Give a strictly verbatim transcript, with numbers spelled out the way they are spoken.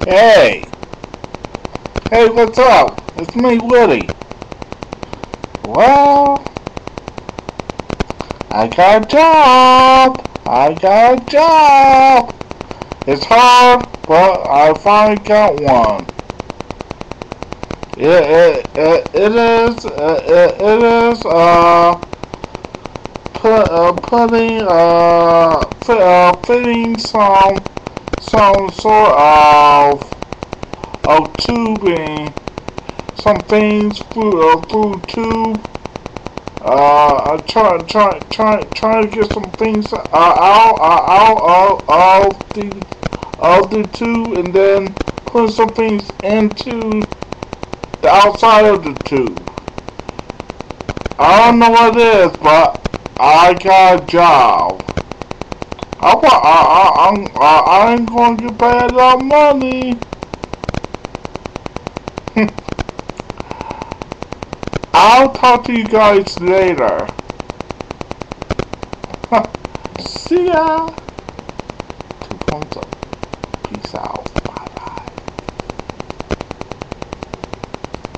Hey! Hey, what's up? It's me, Woody. Well, I got a job! I got a job! It's hard, but I finally got one. It, it, it, it is, it, it is, uh, put, uh, putting, uh, fit, uh, fitting some, some sort of, of tubing, some things through, uh, through tube, uh, try, try, try, try to get some things, uh, out, uh, out of, of the, of the tube, and then put some things into the outside of the tube. I don't know what it is, but I got a job. I, I, I, I'm, I, I ain't gonna get paid a lot of money. I'll talk to you guys later. See ya. Two thumbs up. Peace out.